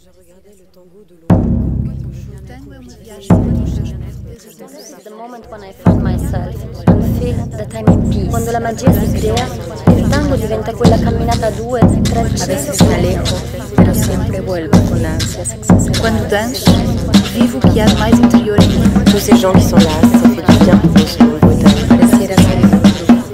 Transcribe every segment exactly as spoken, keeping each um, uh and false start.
Je regardais le tango de loin comme quelque chose de compliqué. The moment when I find myself and feel that I'm in peace. Quando la magia si crea, il tango diventa quella camminata a due tra il A cielo veces e me la alejo, terra. pero siempre vuelvo con ansias exacerbadas. Quando danço, vivo o que há de mais interior em mim. Tous ces gens qui sont là, ça fait du bien pour eux ce nouveau brutal. Pareciera ser el futuro.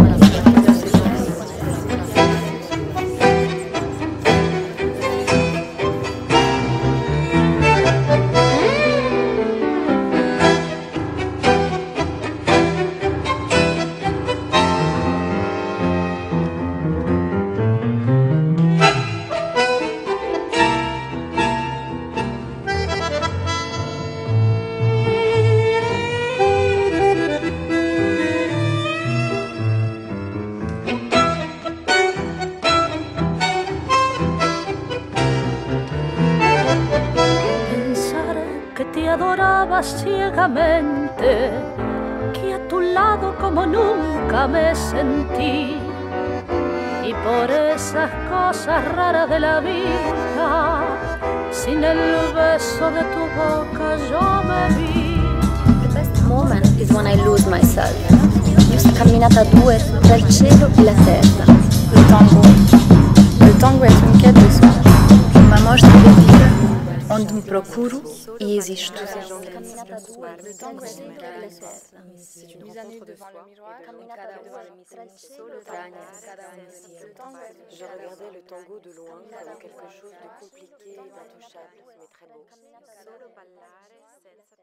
Que te adoraba ciegamente, que a tu lado como nunca me sentí, y por esas cosas raras de la vida, sin el beso de tu boca yo me vi. The best moment is when I lose myself. Questa camminata a due tra il cielo e la terra. Le tango. Le tango est une quête de soi. Uma amostra da vida onde me procuro e existo. Le tango è sempre la terra. C'est une rencontre de soi et de cada uno tra il cielo e la terra. Je regardais le tango de loin comme quelque chose de compliqué, d'intouchable, mais très beau.